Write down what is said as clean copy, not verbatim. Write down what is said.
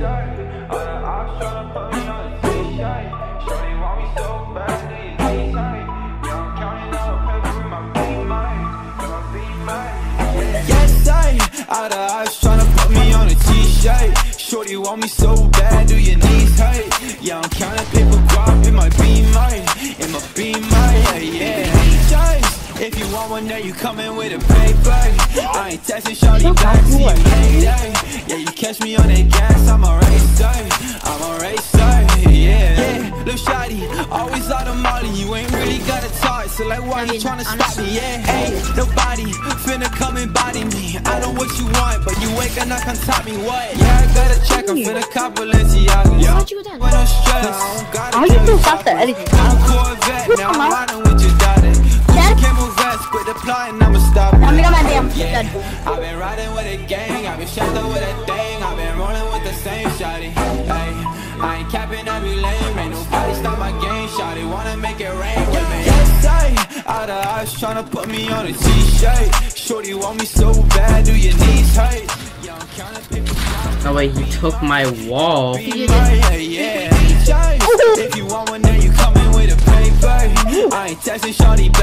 All the eyes tryna put me on a t-shirt. Shorty want me so bad, do your knees hurt? Yeah, I'm counting paper guap in my beamer, yeah. If you want one, then you coming with a paper. I ain't texting shorty back, see you later. Yeah, you catch me on that gas, I'm a racer, yeah. Lil' shawty, always out of molly, you ain't really got a talk, so like why you tryna stop me, yeah? Hey, nobody finna come and body me. I know what you want, but you ain't gonna come top me, what? Yeah, I gotta check, I'm finna cop Balenciaga. When I'm stressed, Are you too fast at editing? I'm Corvette, now I'm riding with your daughter. Camel vest, quit applying, I'ma stop it. Yeah, I've been riding with a gang, I've been strapped up with a thing, I've been rolling with the same shawty. Hey, I ain't capping every lane, ain't nobody stop my game, shawty wanna make it rain with me. Yes, all the eyes tryna put me on a t-shirt. Shorty want me so bad, do your knees hurt? Yeah, I'm counting paper. No way, he took my wall. Yeah. If you want one, then you coming with a paper. I ain't texting shawty back.